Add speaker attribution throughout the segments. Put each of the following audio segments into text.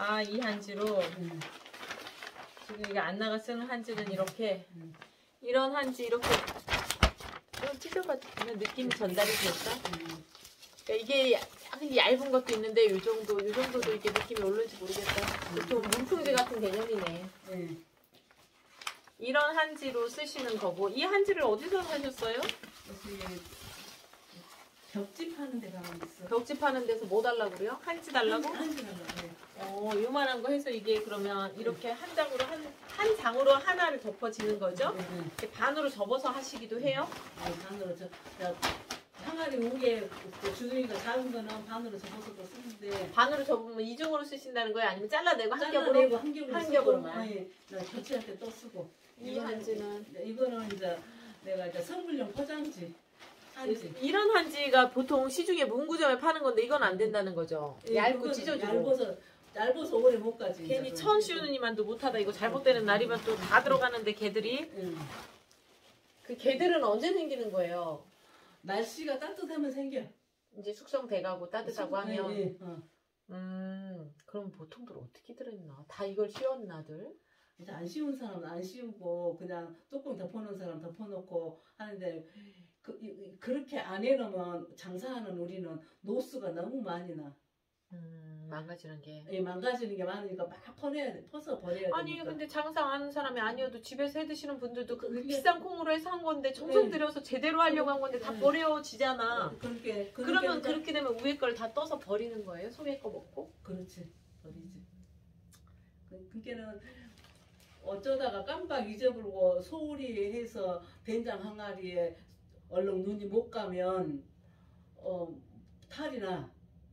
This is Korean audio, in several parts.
Speaker 1: 아, 이 한지로. 지금 이게 안 나가 쓰는 한지는 이렇게. 이런 한지 이렇게. 좀 찢어가지고 느낌이 전달이 될까? 그러니까 이게 약간 얇은 것도 있는데 요 정도도 이게 느낌이 올는지 모르겠다. 보통 문풍지 같은 개념이네. 이런 한지로 쓰시는 거고, 이 한지를 어디서 사셨어요?
Speaker 2: 벽지 파는 데 가면 있어.
Speaker 1: 벽지 파는 데서 뭐 달라고 그래요? 한지 달라고?
Speaker 2: 한지 달라고.
Speaker 1: 요만한 거 해서 이게 그러면 이렇게 한 장으로 한 장으로 하나를 덮어지는 거죠? 이렇게 반으로 접어서 하시기도 해요?
Speaker 2: 아니, 반으로 항아리 무게 주둥이가 작은 거는 반으로 접어서도 쓰는데.
Speaker 1: 반으로 접으면 이중으로 쓰신다는 거예요? 아니면 잘라내고 한
Speaker 2: 겹으로
Speaker 1: 겹으로만?
Speaker 2: 아니, 겹치할 때 또 쓰고.
Speaker 1: 이 한지는
Speaker 2: 이거는 이제 내가 이제 선물용 포장지. 한지.
Speaker 1: 이런 한지가 보통 시중에 문구점에 파는 건데 이건 안 된다는 거죠? 얇고 찢어지고.
Speaker 2: 얇아서 오래 못 가지.
Speaker 1: 괜히 천 씌우느니만도 못하다. 이거 잘못되는 날이면 또 다 들어가는데 개들이. 그 개들은 언제 생기는 거예요?
Speaker 2: 날씨가 따뜻하면 생겨.
Speaker 1: 이제 숙성돼가고 따뜻하고 하면.
Speaker 2: 네.
Speaker 1: 그럼 보통들 어떻게 들었나? 다 이걸 씌웠나들?
Speaker 2: 이제 안 씌운 사람은 안 씌우고 그냥 뚜껑 덮어놓은 사람 덮어놓고 하는데 그렇게 안 해놓으면 장사하는 우리는 노수가 너무 많이 나.
Speaker 1: 망가지는 게.
Speaker 2: 예, 망가지는 게 많으니까 막 퍼서 버려야 되니까.
Speaker 1: 아니 근데 장사하는 사람이 아니어도 집에서 해 드시는 분들도 비싼 콩으로 해서 한 건데 정성 들여서 제대로 하려고 한 건데 다 버려지잖아. 그러면 그렇게 되면 위에 걸 다 떠서 버리는 거예요? 속에 거 먹고?
Speaker 2: 그렇지, 버리지. 그게는 어쩌다가 깜빡 잊어버리고 소홀히 해서 된장 항아리에 얼른 눈이 못 가면 탈이 나.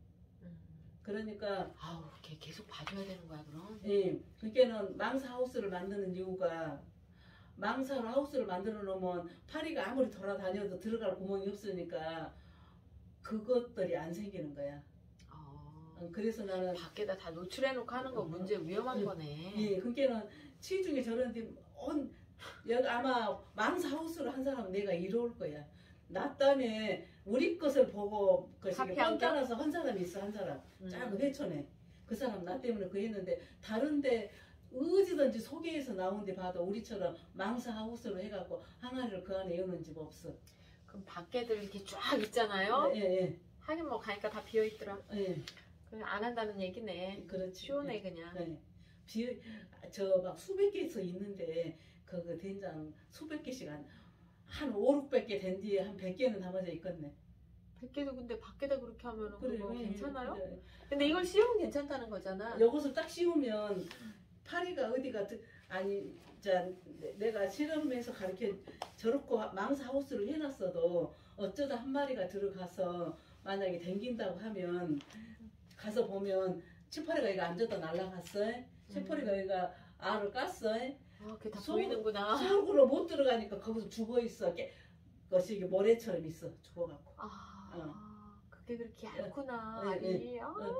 Speaker 2: 그러니까
Speaker 1: 아우 걔 계속 봐줘야 되는 거야 그럼?
Speaker 2: 예, 그게는 망사 하우스를 만드는 이유가 망사 하우스를 만들어 놓으면 파리가 아무리 돌아다녀도 들어갈 구멍이 없으니까 그것들이 안 생기는 거야. 그래서 나는
Speaker 1: 밖에다 다 노출해놓고 하는 거 문제 위험한 거네.
Speaker 2: 예, 그게는 시중에 저런데 여기 아마 망사 하우스를 한 사람은 내가 이로울 거야. 나 때문에 우리 것을 보고 뻔 따라서 한 사람이 있어. 한 사람 작은 회촌에 그 사람 나 때문에 그 했는데 다른데 어디든지 소개해서 나온 데 봐도 우리처럼 망사 하우스로 해갖고 항아리를 그 안에 여는 집 없어.
Speaker 1: 그럼 밖에들 이렇게 쫙 있잖아요.
Speaker 2: 예.
Speaker 1: 하긴 뭐 가니까 다 비어있더라.
Speaker 2: 예.
Speaker 1: 그냥 안 한다는 얘기네.
Speaker 2: 그렇지.
Speaker 1: 시원해 그냥.
Speaker 2: 예. 저 막 수백 개서 있는데 그 된장 수백 개씩 한 5, 600개 된 뒤에 한 100개는 담아져 있겠네.
Speaker 1: 100개도 근데 밖에다 그렇게 하면
Speaker 2: 그래,
Speaker 1: 그거 괜찮아요?
Speaker 2: 그래.
Speaker 1: 근데 이걸 씌우면 괜찮다는 거잖아.
Speaker 2: 이것을 딱 씌우면 파리가 어디가 아니 자 내가 실험해서 가르쳐 저렇게 망사 하우스를 해놨어도 어쩌다 한 마리가 들어가서 만약에 댕긴다고 하면 가서 보면 치파리가 여기가 앉았다 날아갔어. 치파리가 여기가 알을 깠어.
Speaker 1: 그게 다 보이는구나.
Speaker 2: 속으로 못 들어가니까 거기서 죽어있어. 그것이 이게 모래처럼 있어. 죽어갖고.
Speaker 1: 그게 그렇게 얇구나.
Speaker 2: 네.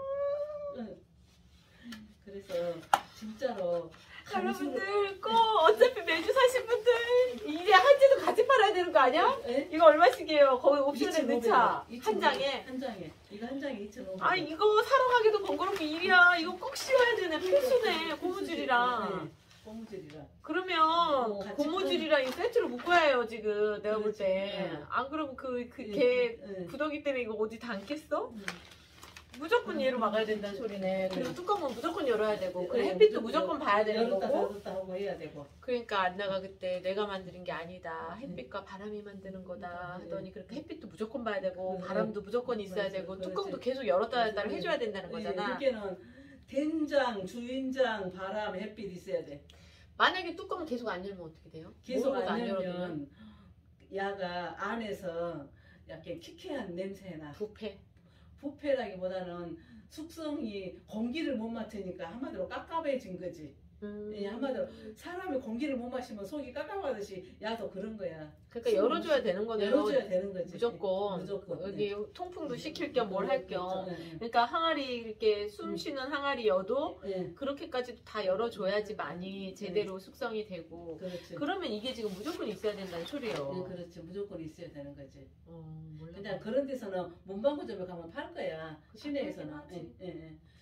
Speaker 2: 그래서 진짜로
Speaker 1: 여러분들 꼭 어차피 매주 사신 분들 이제 한지도 같이 팔아야 되는 거 아니야?
Speaker 2: 네?
Speaker 1: 이거 얼마씩이에요? 거기 옵션에 넣자. 한 장에.
Speaker 2: 한 장에. 이거 한 장에 2,500원.
Speaker 1: 아 이거 사러 가기도 번거롭고 일이야. 이거 꼭 씌워야 되네. 필수네. 고무줄이랑.
Speaker 2: 네. 고무줄이랑.
Speaker 1: 그러면 고무줄이랑 이 세트로 묶어야 해요 지금 내가 볼 때. 안 그러면 걔 구더기 때문에 이거 어디 담겠어? 무조건 얘로 막아야 된다는 소리네. 그리고 뚜껑은 무조건 열어야 되고, 그리고 햇빛도 무조건 봐야 되는 거고.
Speaker 2: 열었다 하고 해야 되고.
Speaker 1: 그러니까 안나가 그때 내가 만드는 게 아니다. 햇빛과 바람이 만드는 거다 하더니 그렇게 햇빛도 무조건 봐야 되고, 바람도 무조건 있어야 되고, 뚜껑도 계속 열었다 닫았다 해줘야 된다는 거잖아.
Speaker 2: 그게는 된장, 주인장, 바람, 햇빛 있어야 돼.
Speaker 1: 만약에 뚜껑을 계속 안 열면 어떻게 돼요?
Speaker 2: 계속 안 열면 야가 안에서 약간 키키한 냄새 나. 부패라기보다는 숙성이 공기를 못 맡으니까 한마디로 깝깝해진 거지. 예, 한마디로 사람이 공기를 못 마시면 속이 깝깝하듯이 야도 그런 거야.
Speaker 1: 그러니까 열어줘야 되는 거네요.
Speaker 2: 열어줘야 되는 거지.
Speaker 1: 무조건. 여기 통풍도 시킬 겸 뭘 할 겸. 그러니까 항아리 이렇게 숨 쉬는 항아리여도 그렇게까지도 다 열어줘야지 많이 제대로 숙성이 되고.
Speaker 2: 그렇지.
Speaker 1: 그러면 이게 지금 무조건 있어야 된다는 소리예요.
Speaker 2: 네, 그렇지. 무조건 있어야 되는 거지.
Speaker 1: 몰라.
Speaker 2: 근데 그런 데서는 문방구점에 가면 팔 거야. 시내에서는.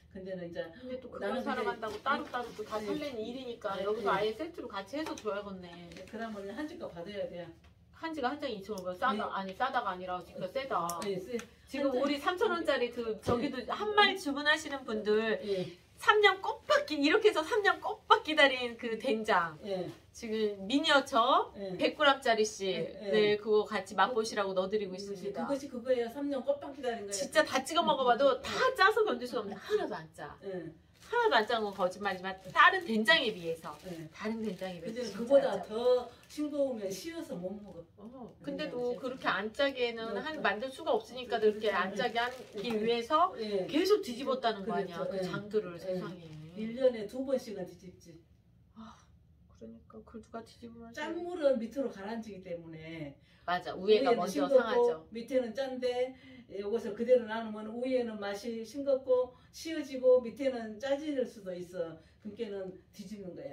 Speaker 2: 근데는 이제
Speaker 1: 근데 또 그걸
Speaker 2: 나는
Speaker 1: 사러
Speaker 2: 근데
Speaker 1: 간다고 따로따로 또 다
Speaker 2: 네.
Speaker 1: 설레는 일이니까
Speaker 2: 네.
Speaker 1: 여기서
Speaker 2: 네.
Speaker 1: 아예 세트로 같이 해서 줘야겠네.
Speaker 2: 그러면 한 집값 받아야 돼.
Speaker 1: 한지가 한 장에 2,000원. 싸다.
Speaker 2: 네.
Speaker 1: 아니 싸다가 아니라 진짜 세다.
Speaker 2: 예,
Speaker 1: 지금 우리 3,000원짜리 그 저기도 한 마리 주문하시는 분들
Speaker 2: 예,
Speaker 1: 3년 꼬박 이렇게 해서 3년 꼬박 기다린 그 된장
Speaker 2: 예,
Speaker 1: 지금 미니어처
Speaker 2: 예.
Speaker 1: 100g짜리씩
Speaker 2: 예.
Speaker 1: 네 그거 같이 맛보시라고 넣어드리고 있습니다.
Speaker 2: 그것이 그거예요. 3년 꽃빵 기다린 거예요.
Speaker 1: 진짜 다 찍어 먹어봐도 다 짜서 건질 수가 없는데 하나도 안 짜.
Speaker 2: 예,
Speaker 1: 하나도 안 짠 건 거짓말이지만 다른 된장에 비해서
Speaker 2: 예.
Speaker 1: 다른 된장에 비해서
Speaker 2: 근데
Speaker 1: 진짜
Speaker 2: 그보다
Speaker 1: 안 짜.
Speaker 2: 더 싱거우면 쉬어서 못 먹어.
Speaker 1: 근데도 그렇게 안 짜게는
Speaker 2: 네.
Speaker 1: 만들 수가 없으니까 이렇게 안 짜게 하기 위해서
Speaker 2: 예.
Speaker 1: 계속 뒤집었다는 거 아니야.
Speaker 2: 그렇죠.
Speaker 1: 그
Speaker 2: 예.
Speaker 1: 장들을
Speaker 2: 예.
Speaker 1: 세상에.
Speaker 2: 1년에 2번씩은 뒤집지.
Speaker 1: 그러니까 그걸 누가 뒤집으면
Speaker 2: 짠 물은 밑으로 가라앉히기 때문에
Speaker 1: 맞아. 위에가
Speaker 2: 위에는
Speaker 1: 먼저
Speaker 2: 싱겁고
Speaker 1: 상하죠.
Speaker 2: 밑에는 짠데 이것을 그대로 나누면 위에는 맛이 싱겁고 쉬어지고 밑에는 짜질 수도 있어. 그러니까는 뒤집는 거야.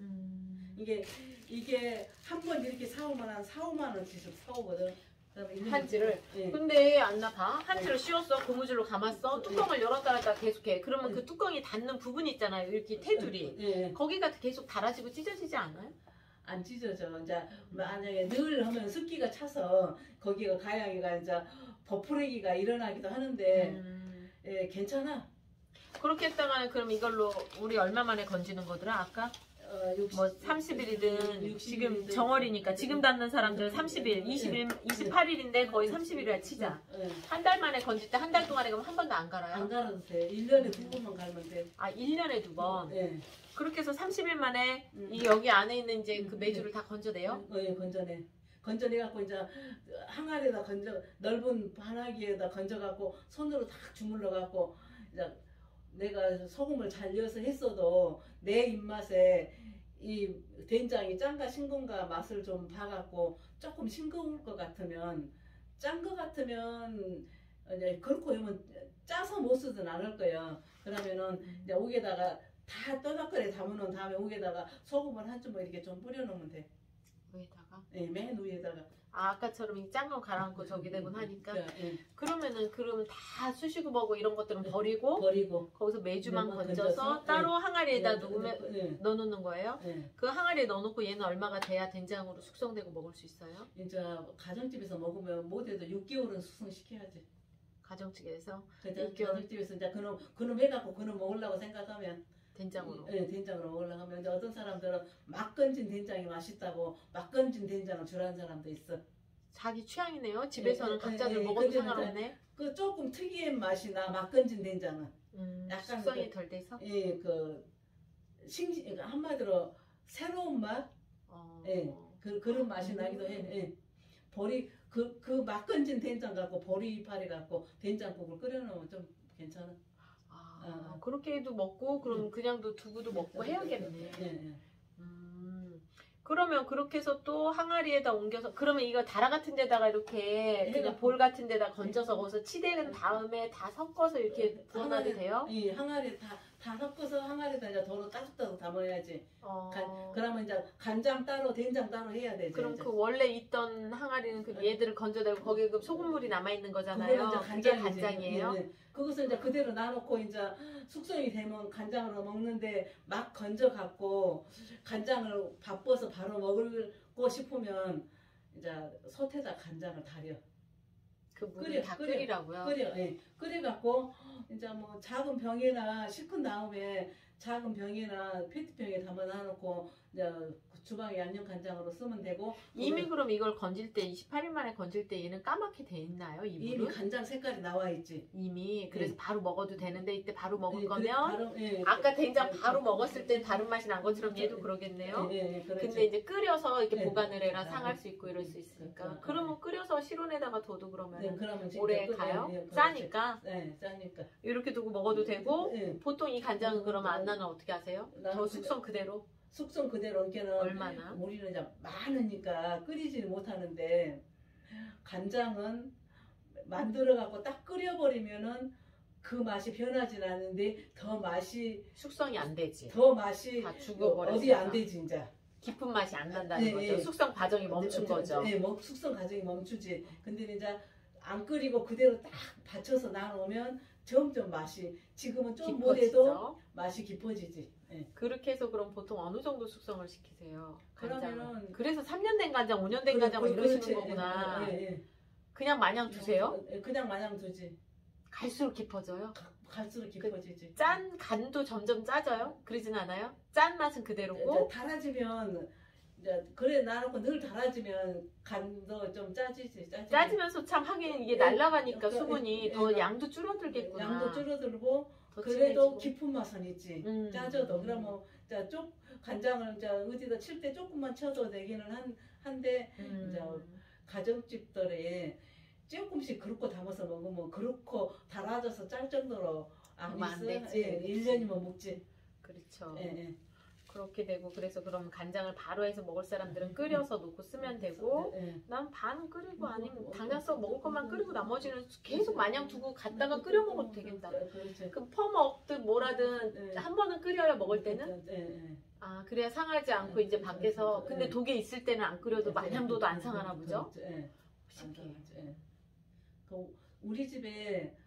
Speaker 2: 이게 한 번 이렇게 사오면 한 4, 5만 원씩 사오거든.
Speaker 1: 한지를.
Speaker 2: 예.
Speaker 1: 근데 안나 봐. 한지를 씌웠어. 고무줄로 감았어.
Speaker 2: 네.
Speaker 1: 뚜껑을 열었다 닫았다 계속해. 그러면
Speaker 2: 네.
Speaker 1: 그 뚜껑이 닿는 부분 있잖아요. 이렇게 테두리.
Speaker 2: 예.
Speaker 1: 거기가 계속 달아지고 찢어지지 않아요?
Speaker 2: 안 찢어져. 이제 만약에 늘 하면 습기가 차서 거기가 가양이가 이제 버프레기가 일어나기도 하는데 예, 괜찮아.
Speaker 1: 그렇게 했다가는 그럼 이걸로 우리 얼마 만에 건지는 거더라 아까? 뭐 30일이든 지금 정월이니까 지금 닿는 사람들 30일, 20일, 28일인데 거의 30일이라 치자.
Speaker 2: 예.
Speaker 1: 한 달 만에 건질 때 한 달 동안에 그럼 한 번도 안 갈아요?
Speaker 2: 안 갈아도 돼. 1년에 2번만 갈면 돼.
Speaker 1: 아 1년에 2번.
Speaker 2: 예.
Speaker 1: 그렇게 해서 30일 만에
Speaker 2: 음.
Speaker 1: 이 여기 안에 있는 이제 그 메주를 다 건져내요?
Speaker 2: 예, 건져내. 건져내갖고 이제 항아리에다 넓은 반하기에다 건져갖고 손으로 탁 주물러갖고 이제 내가 소금을 잘 넣어서 했어도 내 입맛에 이 된장이 짠가 싱거운가 맛을 좀 봐갖고 조금 싱거울 것 같으면 짠 것 같으면 이제 그렇고 하면 짜서 못 쓰진 않을 거예요. 그러면은 이제 우에다가 다 떠닥거려 담아놓은 다음에 우에다가 소금을 한 줌 이렇게 좀 뿌려놓으면 돼.
Speaker 1: 위에다가?
Speaker 2: 네, 맨 위에다가.
Speaker 1: 아, 아까처럼 이 짠 거 가라앉고 저기 되곤 하니까.
Speaker 2: 예,
Speaker 1: 그러면은 그러면 다 수시고 먹고 이런 것들은 버리고
Speaker 2: 버리고
Speaker 1: 거기서 메주만
Speaker 2: 메주만
Speaker 1: 건져서
Speaker 2: 건져서,
Speaker 1: 따로 항아리에다
Speaker 2: 예.
Speaker 1: 넣어놓는 거예요?
Speaker 2: 예.
Speaker 1: 그 항아리에 넣어놓고 얘는 얼마가 돼야 된장으로 숙성되고 먹을 수 있어요?
Speaker 2: 이제 가정집에서 먹으면 못해도 6개월은 숙성시켜야지.
Speaker 1: 가정집에서
Speaker 2: 그래서
Speaker 1: 6개월.
Speaker 2: 가정집에서 이제 그놈 해갖고 그놈 먹으려고 생각하면
Speaker 1: 된장으로.
Speaker 2: 예, 된장으로 먹으려고 하면 이제 어떤 사람들은 막 건진 된장이 맛있다고 막 건진 된장을 주라는 사람도 있어.
Speaker 1: 자기 취향이네요. 집에서는
Speaker 2: 예,
Speaker 1: 각자들
Speaker 2: 예,
Speaker 1: 먹어도
Speaker 2: 근데는
Speaker 1: 상관없네.
Speaker 2: 그 조금 특이한 맛이 나 막 건진 된장은. 약간
Speaker 1: 숙성이 덜 돼서?
Speaker 2: 예, 그러니까 한마디로 새로운 맛. 예, 그런 맛이 나기도 해. 예. 보리 그 막 건진 된장 갖고 보리파리 갖고 된장국을 끓여놓으면 좀 괜찮아.
Speaker 1: 그렇게 해도 먹고 그럼 그냥도 두고도 먹고 해야겠네.
Speaker 2: 예, 예.
Speaker 1: 그러면 그렇게 해서 또 항아리에다 옮겨서 그러면 이거 다라 같은 데다가 이렇게 그냥
Speaker 2: 해갖고.
Speaker 1: 볼 같은 데다 건져서 거기서 치대는 다음에 다 섞어서 이렇게 부어놔도 돼요?
Speaker 2: 예, 항아리 다 섞어서 항아리에다 이제 도로 따뜻하게 담아야지. 그러면 이제 간장 따로 된장 따로 해야 되죠.
Speaker 1: 그럼
Speaker 2: 이제.
Speaker 1: 그 원래 있던 항아리는 그 얘들을 건져내고 거기에 그 소금물이 남아 있는
Speaker 2: 그거는
Speaker 1: 거잖아요.
Speaker 2: 이제
Speaker 1: 그게
Speaker 2: 간장이지.
Speaker 1: 간장이에요.
Speaker 2: 예, 예. 그것을 이제 그대로 놔놓고 이제 숙성이 되면 간장으로 먹는데 막 건져 갖고 간장을 바빠서 바로 먹고 싶으면 이제 솥에다 간장을 달여.
Speaker 1: 그 물을 다 끓이라고요.
Speaker 2: 예. 끓여 갖고 이제 뭐 작은 병에나 식은 다음에 작은 병이나 페트병에 담아 놔놓고 이제 주방에 양념 간장으로 쓰면 되고.
Speaker 1: 이미 그럼 이걸 건질 때 28일 만에 건질 때 얘는 까맣게 돼 있나요? 이
Speaker 2: 이미
Speaker 1: 물은?
Speaker 2: 간장 색깔이 나와 있지.
Speaker 1: 이미 그래서 바로 먹어도 되는데 이때 바로 먹을
Speaker 2: 예,
Speaker 1: 거면
Speaker 2: 예,
Speaker 1: 아까 된장 바로
Speaker 2: 예,
Speaker 1: 먹었을 땐 다른 맛이 난 것처럼 얘도 그러겠네요.
Speaker 2: 예, 그렇죠.
Speaker 1: 근데 이제 끓여서 이렇게
Speaker 2: 예.
Speaker 1: 보관을 해라 상할 수 있고 이럴 수 있으니까.
Speaker 2: 그러니까.
Speaker 1: 그러면 끓여서 실온에다가 둬도
Speaker 2: 네,
Speaker 1: 그러면
Speaker 2: 그러면 진짜
Speaker 1: 오래 가요?
Speaker 2: 그렇지.
Speaker 1: 짜니까
Speaker 2: 네, 짜니까.
Speaker 1: 이렇게 두고 먹어도 되고
Speaker 2: 네.
Speaker 1: 보통 이 간장은 그러면 안 나는 어떻게 하세요?
Speaker 2: 나는
Speaker 1: 더 숙성 그대로?
Speaker 2: 숙성 그대로 이렇게는
Speaker 1: 얼마나?
Speaker 2: 우리는 이제 많으니까 끓이지는 못하는데 간장은 만들어 갖고 딱 끓여버리면은 그 맛이 변하진 않는데 더 맛이
Speaker 1: 숙성이 안 되지.
Speaker 2: 다
Speaker 1: 죽어버렸어.
Speaker 2: 어디 안 되지 이제.
Speaker 1: 깊은 맛이 안 난다는
Speaker 2: 네,
Speaker 1: 거죠.
Speaker 2: 네.
Speaker 1: 숙성 과정이 멈춘 거죠.
Speaker 2: 네, 숙성 과정이 멈추지. 근데 이제 안 끓이고 그대로 딱 받쳐서 놔놓으면 점점 맛이 지금은 좀 못해도
Speaker 1: 깊어지죠.
Speaker 2: 맛이 깊어지지. 예.
Speaker 1: 그렇게 해서 그럼 보통 어느 정도 숙성을 시키세요? 간장을?
Speaker 2: 그러면은
Speaker 1: 그래서 3년 된 간장, 5년 된 간장을 이러시는
Speaker 2: 그렇지.
Speaker 1: 거구나.
Speaker 2: 예, 예.
Speaker 1: 그냥 마냥 두세요?
Speaker 2: 그냥 마냥 두지.
Speaker 1: 갈수록 깊어져요?
Speaker 2: 갈수록 깊어지지.
Speaker 1: 짠 간도 점점 짜져요? 그러진 않아요? 짠 맛은 그대로고?
Speaker 2: 달아지면 이제 그래 나놓고 늘 달아지면 간도 좀 짜지지.
Speaker 1: 짜지면서 참 하긴 이게 날아가니까 수분이 더 양도 줄어들겠구나.
Speaker 2: 양도 줄어들고
Speaker 1: 더
Speaker 2: 그래도
Speaker 1: 진해지고.
Speaker 2: 깊은 맛은 있지.
Speaker 1: 음.
Speaker 2: 짜져도 그러면 간장을 이제 어디다 칠 때 조금만 쳐도 되기는 한데 이제 가정집들에 조금씩 그렇고 담아서 먹으면 그렇고 달아져서 짤 정도로 안
Speaker 1: 안
Speaker 2: 있어.
Speaker 1: 되지.
Speaker 2: 예, 1년이면 먹지.
Speaker 1: 그렇죠.
Speaker 2: 예, 예.
Speaker 1: 그렇게 되고 그래서 그럼 간장을 바로 해서 먹을 사람들은 끓여서 놓고 쓰면 되고
Speaker 2: 예.
Speaker 1: 난 반 끓이고 아니면 당장 써 먹을 것만 끓이고 나머지는 계속 마냥 두고 갔다가 끓여 먹어도 되겠다.
Speaker 2: 그렇지.
Speaker 1: 그럼 퍼먹든 뭐라든
Speaker 2: 예.
Speaker 1: 한 번은 끓여야 먹을 때는
Speaker 2: 예, 예.
Speaker 1: 아 그래야 상하지 않고 이제 밖에서 근데 독에 있을 때는 안 끓여도 마냥도도 안 상하나 보죠?
Speaker 2: 예.
Speaker 1: 신기해.
Speaker 2: 예. 우리 집에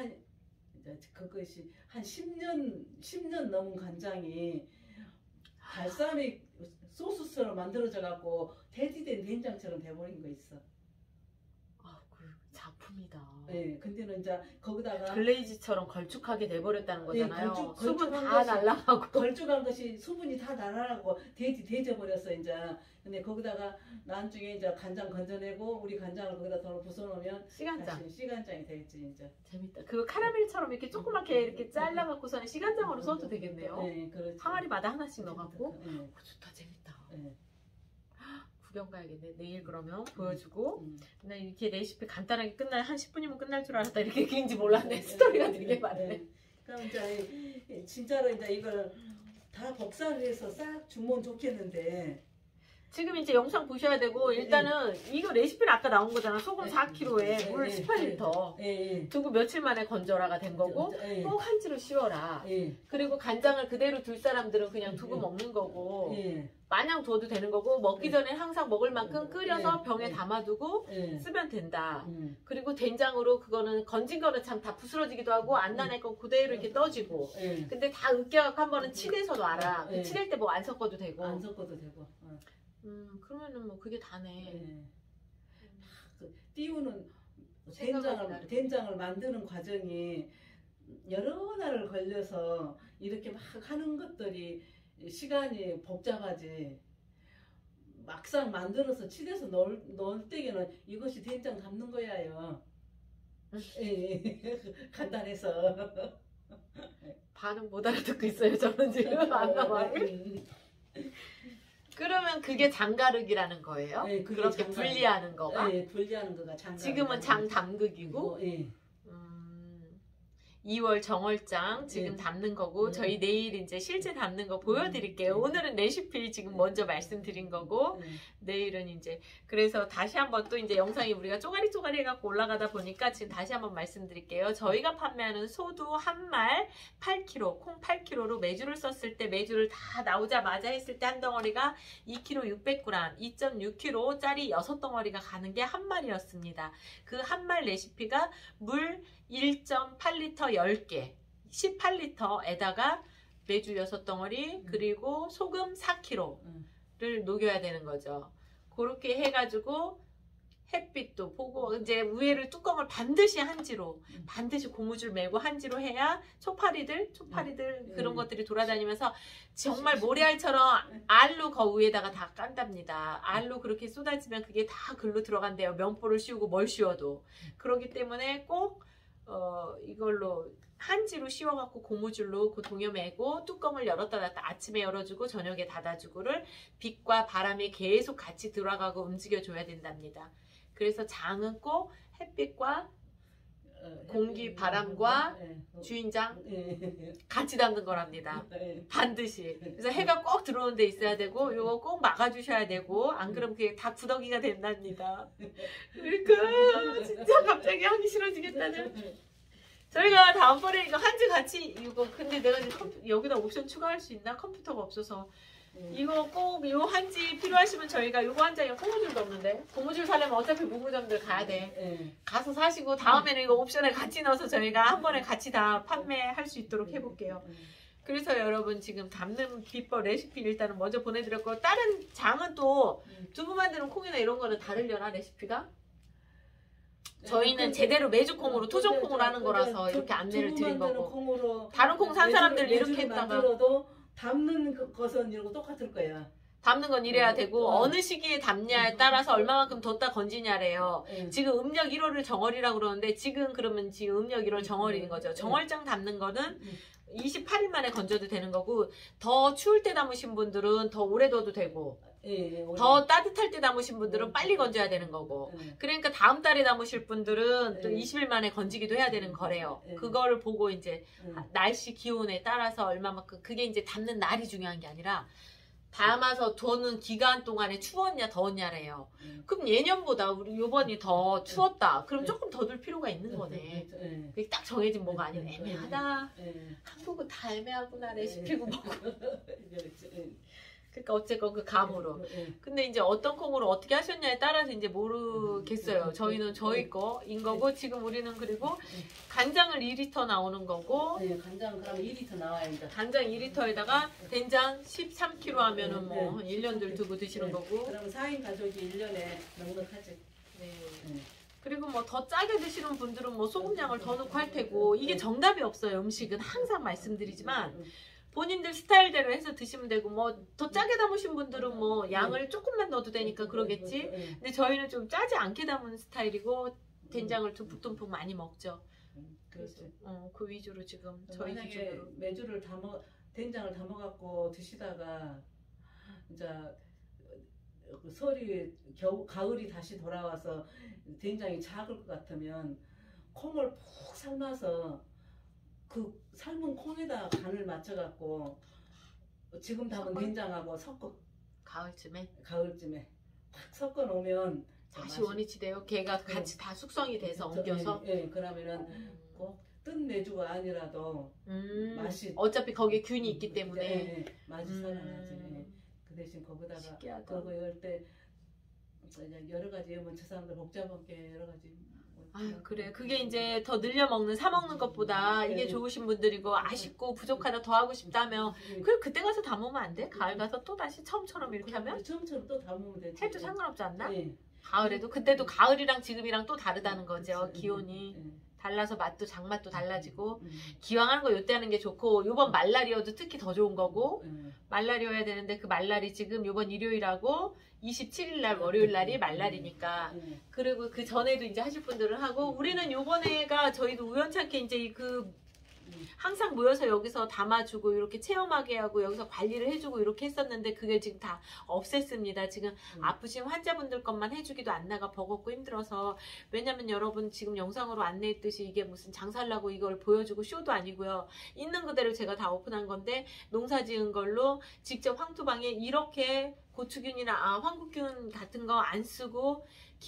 Speaker 2: 그것이 한 10년 넘은 간장이 발사믹 소스처럼 만들어져 갖고 대디된 된장처럼 돼버린 거 있어.
Speaker 1: 아, 그 작품이다.
Speaker 2: 예, 근데는 이제 거기다가
Speaker 1: 글레이즈처럼 걸쭉하게 돼버렸다는 거잖아요. 수분
Speaker 2: 걸쭉한
Speaker 1: 다
Speaker 2: 것이-
Speaker 1: 날라가고.
Speaker 2: 걸쭉한 것이 수분이 다 날아가고 돼져 버렸어 이제. 근데 거기다가 나중에 이제 간장 건져내고 우리 간장을 거기다 더 부숴놓으면
Speaker 1: 시간장.
Speaker 2: 다시 시간장이 되겠지 이제.
Speaker 1: 재밌다. 그거 카라멜처럼 이렇게 조그맣게 이렇게 잘라갖고서는 시간장으로 써도 되겠네요.
Speaker 2: 네, 그렇지.
Speaker 1: 항아리마다 하나씩 넣어갖고.
Speaker 2: 네,
Speaker 1: 오, 좋다, 재밌다.
Speaker 2: 네.
Speaker 1: 구경 가야겠네. 내일 그러면 보여주고.
Speaker 2: 음.
Speaker 1: 나 이렇게 레시피 간단하게 한 10분이면 끝날 줄 알았다. 이렇게 긴지 몰랐네. 스토리가 되게 많네.
Speaker 2: 그럼 이제 진짜로 이제 이걸 다 복사를 해서 싹 주면 좋겠는데.
Speaker 1: 지금 이제 영상 보셔야 되고 일단은 이거 레시피는 아까 나온 거잖아. 소금 4kg에 물 18리터 두고 며칠 만에 건져라가 된 거고 꼭 한지로 씌워라. 그리고 간장을 그대로 둘 사람들은 그냥 두고 먹는 거고 마냥 둬도 되는 거고 먹기 전에 항상 먹을 만큼 끓여서 병에 담아두고 쓰면 된다. 그리고 된장으로 그거는 건진 거는 참 다 부스러지기도 하고 안 나낼 건 그대로 이렇게 떠지고 근데 다 으깨갖고 한 번은 치대서 놔라. 그 치댈 때 뭐 안 섞어도 되고
Speaker 2: 안 섞어도 되고.
Speaker 1: 그러면은 뭐 그게 다네.
Speaker 2: 띄우는 된장을 만드는 과정이 여러 날을 걸려서 이렇게 막 하는 것들이 시간이 복잡하지. 막상 만들어서 치대서 넣을 때에는 이것이 된장 담는 거야요. 간단해서.
Speaker 1: 반은 못 알아듣고 있어요. 저는 지금 안 나와요. 그러면 그게 장가르기라는 거예요?
Speaker 2: 네,
Speaker 1: 그렇게 분리하는 거가?
Speaker 2: 네, 분리하는 거가 장가르기.
Speaker 1: 지금은 장담극이고
Speaker 2: 네.
Speaker 1: 2월 정월장 지금 담는 거고 저희 내일 이제 실제 담는 거 보여드릴게요. 오늘은 레시피 지금 먼저 말씀드린 거고 내일은 이제 그래서 다시 한번 또 이제 영상이 우리가 쪼가리 해갖고 올라가다 보니까 지금 다시 한번 말씀드릴게요. 저희가 판매하는 소두 한 말 8kg, 콩 8kg로 메주를 썼을 때 메주를 다 나오자마자 했을 때 한 덩어리가 2kg 600g, 2.6kg짜리 6덩어리가 가는 게 한 말이었습니다. 그 한 말 레시피가 물 1.8리터 10개 18리터에다가 메주 6덩어리 그리고 소금 4kg를 녹여야 되는 거죠. 그렇게 해가지고 햇빛도 보고 이제 위에를 뚜껑을 반드시 한지로 반드시 고무줄 메고 한지로 해야 초파리들 그런 것들이 돌아다니면서 정말 모래알처럼 알로 거 위에다가 다 깐답니다. 알로 그렇게 쏟아지면 그게 다 글로 들어간대요. 면보를 씌우고 뭘 씌워도. 그렇기 때문에 꼭 이걸로 한지로 씌워갖고 고무줄로 그 동여 매고 뚜껑을 열었다 닫았다 아침에 열어주고 저녁에 닫아주고를 빛과 바람이 계속 같이 들어가고 움직여줘야 된답니다. 그래서 장은 꼭 햇빛과 공기, 바람과 주인장 같이 담는 거랍니다. 반드시. 그래서 해가 꼭 들어오는 데 있어야 되고 이거 꼭 막아주셔야 되고 안 그러면 그게 다 구더기가 된답니다. 그러니까 진짜 갑자기 하기 싫어지겠다는. 저희가 다음번에 이거 한지 같이 이거 근데 내가 이제 여기다 옵션 추가할 수 있나? 컴퓨터가 없어서 이거 꼭 요 한지 필요하시면 저희가 요거 한 장에 고무줄도 없는데 고무줄 사려면 어차피 문구점들 가야 돼. 가서 사시고 다음에는 이거 옵션에 같이 넣어서 저희가 한 번에 같이 다 판매할 수 있도록 해볼게요. 그래서 여러분 지금 담는 비법 레시피 일단은 먼저 보내드렸고 다른 장은 또 두부 만드는 콩이나 이런 거는 다르려나 레시피가? 저희는 제대로 메주콩으로 토종콩으로 하는 거라서 이렇게 안내를 드린 거고
Speaker 2: 콩으로
Speaker 1: 다른 콩 산 사람들 이렇게 했다가
Speaker 2: 만들어도 담는 것은 이러고 똑같을 거야.
Speaker 1: 담는 건 이래야 되고 어느 시기에 담냐에 따라서 얼마만큼 뒀다 건지냐래요. 지금 음력 1월을 정월이라고 그러는데 지금 그러면 지금 음력 1월 정월인 거죠. 정월장 담는 거는 28일 만에 건져도 되는 거고 더 추울 때 담으신 분들은 더 오래 둬도 되고 더 따뜻할 때 담으신 분들은 빨리 건져야 되는 거고 그러니까 다음 달에 담으실 분들은 또 20일 만에 건지기도 해야 되는 거래요. 그거를 보고 이제 날씨 기온에 따라서 얼마만큼 그게 이제 담는 날이 중요한 게 아니라 담아서 두는 기간 동안에 추웠냐 더웠냐래요. 그럼 예년보다 우리 요번이 더 추웠다. 그럼 조금 더 둘 필요가 있는 거네. 그게 딱 정해진 뭐가 아니라 애매하다. 한국은 다 애매하구나 레시피고 뭐고. 그러니까 어쨌건 그 감으로. 근데 이제 어떤 콩으로 어떻게 하셨냐에 따라서 이제 모르겠어요. 저희는 저희 거인 거고 지금 우리는 그리고 간장을 2리터 나오는 거고
Speaker 2: 간장 그럼 2리터 나와야 돼.
Speaker 1: 간장 2리터에다가 된장 13kg 하면은 뭐 1년들 두고 드시는 거고.
Speaker 2: 그럼 4인 가족이 1년에 넉넉하지.
Speaker 1: 네. 그리고 뭐 더 짜게 드시는 분들은 뭐 소금량을 더 넣고 할 테고 이게 정답이 없어요. 음식은 항상 말씀드리지만 본인들 스타일대로 해서 드시면 되고 뭐 더 짜게 담으신 분들은 뭐 양을 조금만 넣어도 되니까 그러겠지. 근데 저희는 좀 짜지 않게 담은 스타일이고 된장을 듬뿍듬뿍 많이 먹죠. 그래서 그 위주로 지금 저희 기준으로
Speaker 2: 메주를 된장을 담아갖고 드시다가 이제 설이 가을이 다시 돌아와서 된장이 작을 것 같으면 콩을 푹 삶아서 그 삶은 콩에다 간을 맞춰갖고 지금 담은 된장하고 섞어
Speaker 1: 가을쯤에
Speaker 2: 팍 섞어 놓으면
Speaker 1: 다시 원위치 돼요. 걔가 같이 다 숙성이 돼서 엉겨서.
Speaker 2: 그러면은 꼭 뜬 메주가 아니라도 맛이
Speaker 1: 어차피 거기에 균이 있기 때문에
Speaker 2: 맛이 살아나지. 그 대신 거기다가
Speaker 1: 신기하다.
Speaker 2: 그거 이럴 때 여러 가지 뭐 저 사람들 복잡한 게 여러 가지.
Speaker 1: 아유 그래 그게 이제 더 늘려 먹는 사 먹는 것보다 이게 좋으신 분들이고 아쉽고 부족하다 더 하고 싶다면 그래 그때 가서 담으면 안 돼? 가을 가서 또 다시 처음처럼 이렇게 하면?
Speaker 2: 처음처럼 또 담으면 되지.
Speaker 1: 해도 상관없지 않나? 가을에도 그때도 가을이랑 지금이랑 또 다르다는 거죠. 기온이 달라서 맛도 장맛도 달라지고 기왕 하는 거 요때 하는 게 좋고 요번 말날이어도 특히 더 좋은 거고 말날이어야 되는데 그 말날이 지금 요번 일요일하고 27일 날 월요일 날이 말날이니까 그리고 그 전에도 이제 하실 분들은 하고 우리는 요번에가 저희도 우연찮게 이제 그 항상 모여서 여기서 담아주고 이렇게 체험하게 하고 여기서 관리를 해주고 이렇게 했었는데 그게 지금 다 없앴습니다. 지금 아프신 환자분들 것만 해주기도 안 나가 버겁고 힘들어서 왜냐면 여러분 지금 영상으로 안내했듯이 이게 무슨 장사하려고 이걸 보여주고 쇼도 아니고요. 있는 그대로 제가 다 오픈한 건데 농사 지은 걸로 직접 황토방에 이렇게 고추균이나 황국균 같은 거 안 쓰고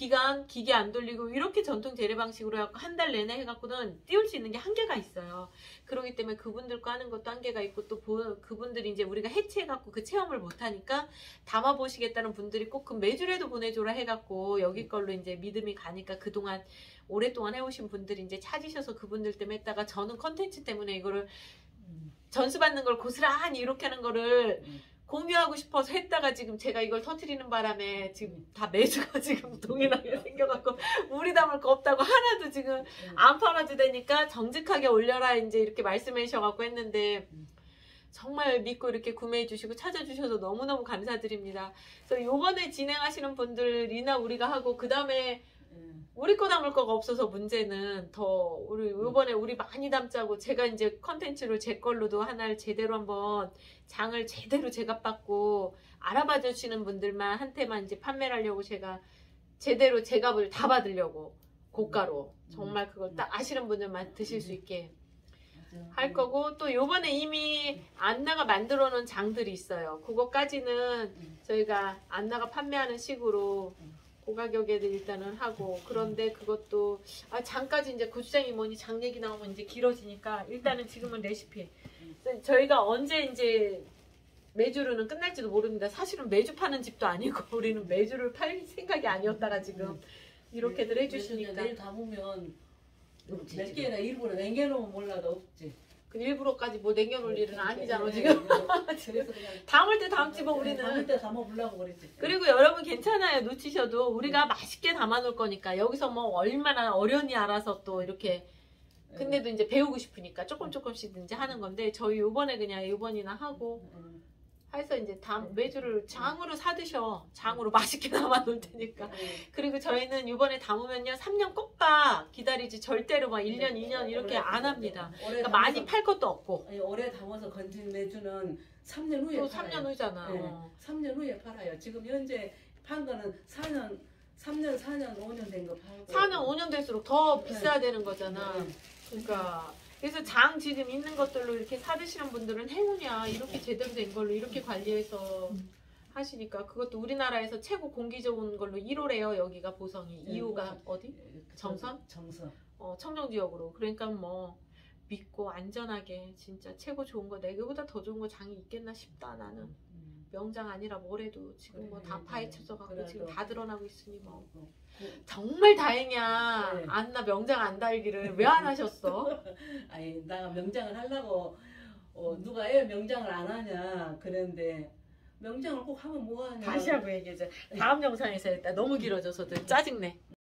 Speaker 1: 기계 안 돌리고 이렇게 전통 재래 방식으로 해갖고 한 달 내내 해갖고는 띄울 수 있는 게 한계가 있어요. 그렇기 때문에 그분들 거 하는 것도 한계가 있고 또 그분들이 이제 우리가 해체해갖고 그 체험을 못하니까 담아보시겠다는 분들이 꼭 그 매주라도 보내줘라 해갖고 여기 걸로 이제 믿음이 가니까 그동안 오랫동안 해오신 분들이 이제 찾으셔서 그분들 때문에 했다가 저는 컨텐츠 때문에 이거를 전수받는 걸 고스란히 이렇게 하는 거를 공유하고 싶어서 했다가 지금 제가 이걸 터트리는 바람에 지금 다 매주가 지금 동일하게 생겨갖고 우리 담을 거 없다고 하나도 지금 안 팔아도 되니까 정직하게 올려라 이제 이렇게 말씀해 주셔갖고 했는데 정말 믿고 이렇게 구매해 주시고 찾아주셔서 너무너무 감사드립니다. 그래서 요번에 진행하시는 분들이나 우리가 하고 그 다음에 우리 거 담을 거가 없어서 문제는 더 우리 요번에 우리 많이 담자고 제가 이제 컨텐츠를 제 걸로도 하나를 제대로 한번 장을 제대로 제값받고 알아봐 주시는 분들만 한테만 이제 판매를 하려고 제가 제대로 제값을 다 받으려고 고가로 정말 그걸 딱 아시는 분들만 드실 수 있게 할 거고 또 요번에 이미 안나가 만들어 놓은 장들이 있어요. 그거까지는 저희가 안나가 판매하는 식으로 고가격에 일단은 하고 그런데 그것도 장까지 이제 고추장이 뭐니 장 얘기 나오면 이제 길어지니까 일단은 지금은 레시피 저희가 언제 이제 매주로는 끝날지도 모릅니다. 사실은 매주 파는 집도 아니고 우리는 매주를 팔 생각이 아니었다가 지금 이렇게들 해주시니까
Speaker 2: 내일 담으면
Speaker 1: 없지,
Speaker 2: 몇
Speaker 1: 지금.
Speaker 2: 개나 일부러 남겨놓으면 몰라도 없지.
Speaker 1: 그 일부러까지 뭐 남겨놓을 일은 아니잖아 지금.
Speaker 2: 그래서 그냥
Speaker 1: 담을 때 담지 뭐 우리는.
Speaker 2: 담을 때 담아보려고 그랬지.
Speaker 1: 그리고 여러분 괜찮아요. 놓치셔도 우리가 맛있게 담아놓을 거니까 여기서 뭐 얼마나 어련히 알아서 또 이렇게 근데도 이제 배우고 싶으니까 조금씩 이제 하는 건데 저희 요번에 그냥 요번이나 하고 해서 이제 매주를 장으로 사드셔. 장으로 맛있게 담아놓을 테니까. 그리고 저희는 요번에 담으면요 3년 꼬박 기다리지 절대로 막 1년 2년 이렇게 안 합니다. 그러니까 많이 팔 것도 없고
Speaker 2: 아니, 오래 담아서 건진 매주는 3년 후에
Speaker 1: 또
Speaker 2: 팔아요.
Speaker 1: 3년 후잖아.
Speaker 2: 네. 3년 후에 팔아요. 지금 현재 판 거는 3년, 4년, 5년 된 거 팔고
Speaker 1: 4년 5년 될수록 더
Speaker 2: 네.
Speaker 1: 비싸야 되는 거잖아.
Speaker 2: 네.
Speaker 1: 그러니까 그래서 장 지금 있는 것들로 이렇게 사드시는 분들은 행운이야. 이렇게 제대로 된 걸로 이렇게 관리해서 하시니까 그것도 우리나라에서 최고 공기 좋은 걸로 1호래요. 여기가 보성이. 2호가 어디? 정선?
Speaker 2: 정선.
Speaker 1: 청정지역으로. 그러니까 뭐 믿고 안전하게 진짜 최고 좋은 거 내게보다 더 좋은 거 장이 있겠나 싶다 나는. 명장 아니라 뭐래도 지금 뭐 다 파헤쳐져 갖고 지금 다 드러나고 있으니 뭐 정말 다행이야.
Speaker 2: 네.
Speaker 1: 안나 명장 안 달기를 왜 안 하셨어?
Speaker 2: 아니 나 명장을 하려고 누가 애 명장을 안 하냐 그랬는데 명장을 꼭 하면 뭐하냐.
Speaker 1: 다시 하고 얘기해줘. 다음 영상에서 했다. 너무 길어져서 짜증내.